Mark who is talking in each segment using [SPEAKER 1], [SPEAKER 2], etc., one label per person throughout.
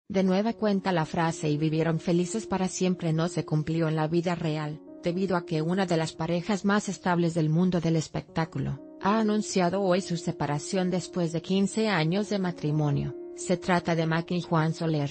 [SPEAKER 1] De nueva cuenta la frase "y vivieron felices para siempre" no se cumplió en la vida real, debido a que una de las parejas más estables del mundo del espectáculo ha anunciado hoy su separación después de 15 años de matrimonio. Se trata de Maki y Juan Soler.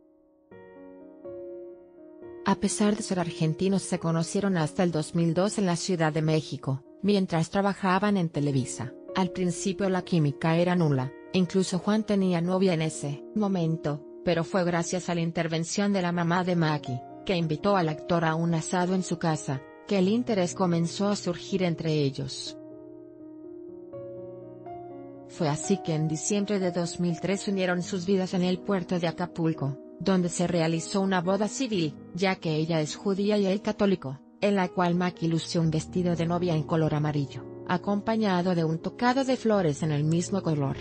[SPEAKER 1] A pesar de ser argentinos, se conocieron hasta el 2002 en la Ciudad de México, mientras trabajaban en Televisa. Al principio la química era nula, incluso Juan tenía novia en ese momento, pero fue gracias a la intervención de la mamá de Maki, que invitó al actor a un asado en su casa, que el interés comenzó a surgir entre ellos. Fue así que en diciembre de 2003 unieron sus vidas en el puerto de Acapulco, donde se realizó una boda civil, ya que ella es judía y él católico, en la cual Maki lució un vestido de novia en color amarillo, acompañado de un tocado de flores en el mismo color.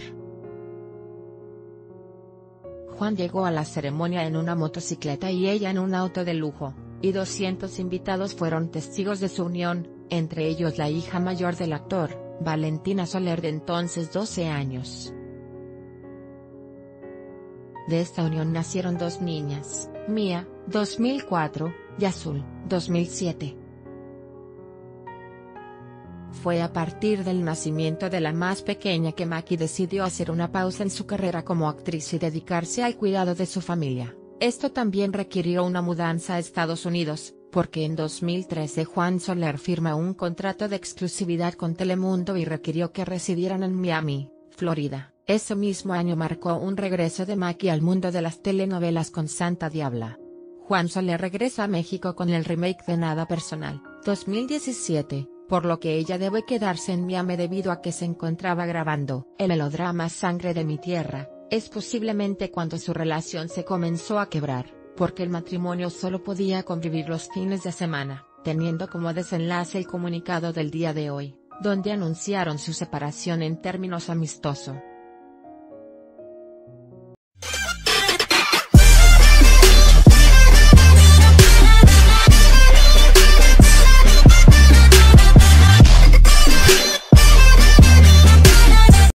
[SPEAKER 1] Juan llegó a la ceremonia en una motocicleta y ella en un auto de lujo, y 200 invitados fueron testigos de su unión, entre ellos la hija mayor del actor, Valentina Soler, de entonces 12 años. De esta unión nacieron dos niñas, Mía, 2004, y Azul, 2007. Fue a partir del nacimiento de la más pequeña que Maki decidió hacer una pausa en su carrera como actriz y dedicarse al cuidado de su familia. Esto también requirió una mudanza a Estados Unidos, porque en 2013 Juan Soler firma un contrato de exclusividad con Telemundo y requirió que residieran en Miami, Florida. Ese mismo año marcó un regreso de Maki al mundo de las telenovelas con Santa Diabla. Juan Soler regresa a México con el remake de Nada Personal, 2017, por lo que ella debe quedarse en Miami debido a que se encontraba grabando el melodrama Sangre de mi Tierra. Es posiblemente cuando su relación se comenzó a quebrar, porque el matrimonio solo podía convivir los fines de semana, teniendo como desenlace el comunicado del día de hoy, donde anunciaron su separación en términos amistosos.